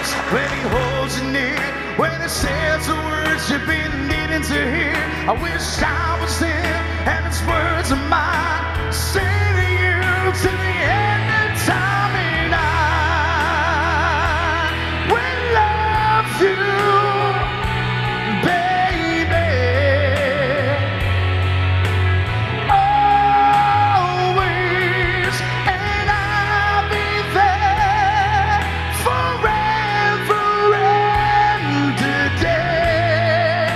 when he holds you near, when he says the words you've been needing to hear. I wish I was him and his words are mine, say to you to the end of time, and I will love you, baby, always, and I'll be there forever and a day.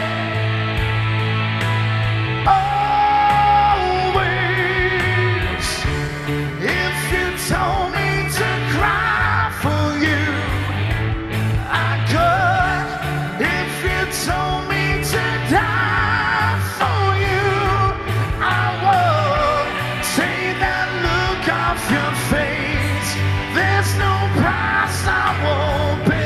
Always, if you told me to cry for you, I could. If you told me to die for you, I would. Take that look off your face, there's no price I won't pay.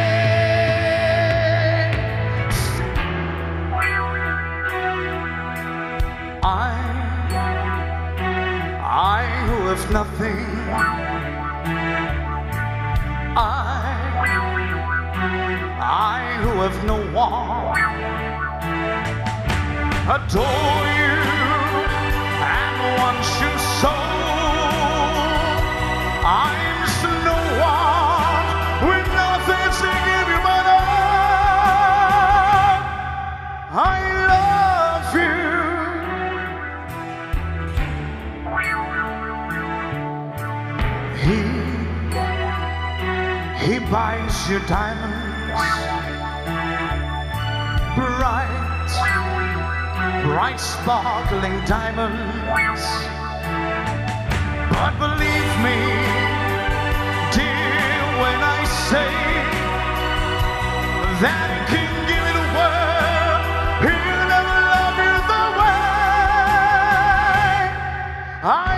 I who have nothing, I who have no one, adore you and want you so. I'm just no one with nothing to give you but all. I love you. He buys you diamonds, bright sparkling diamonds. But believe me, dear, when I say that he can give you the world, he'll never love you the way I